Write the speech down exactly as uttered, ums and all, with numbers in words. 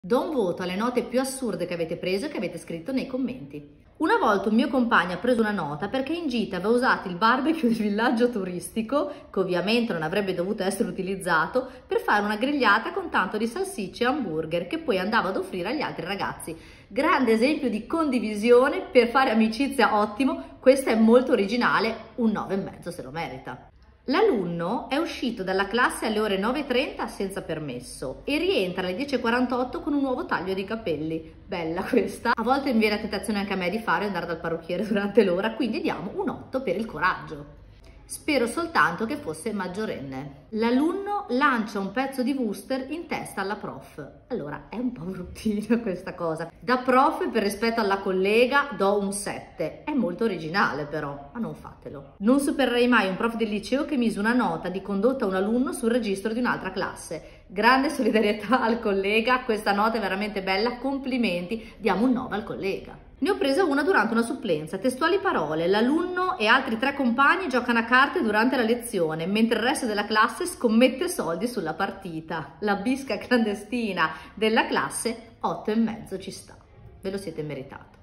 Do un voto alle note più assurde che avete preso e che avete scritto nei commenti. Una volta un mio compagno ha preso una nota perché in gita aveva usato il barbecue del villaggio turistico, che ovviamente non avrebbe dovuto essere utilizzato, per fare una grigliata con tanto di salsicce e hamburger che poi andava ad offrire agli altri ragazzi. Grande esempio di condivisione per fare amicizia, ottimo, questa è molto originale, un nove e mezzo se lo merita. L'alunno è uscito dalla classe alle ore nove e trenta senza permesso e rientra alle dieci e quarantotto con un nuovo taglio di capelli. Bella questa! A volte mi viene la tentazione anche a me di fare andare dal parrucchiere durante l'ora, quindi diamo un otto per il coraggio. Spero soltanto che fosse maggiorenne. L'alunno lancia un pezzo di Wooster in testa alla prof. Allora, è un po' bruttino questa cosa. Da prof, per rispetto alla collega, do un sette. È molto originale però, ma non fatelo. Non supererei mai un prof del liceo che mise una nota di condotta a un alunno sul registro di un'altra classe. Grande solidarietà al collega, questa nota è veramente bella, complimenti, diamo un nove al collega. Ne ho presa una durante una supplenza, testuali parole: l'alunno e altri tre compagni giocano a carte durante la lezione, mentre il resto della classe scommette soldi sulla partita. La bisca clandestina della classe, otto e mezzo ci sta. Ve lo siete meritato.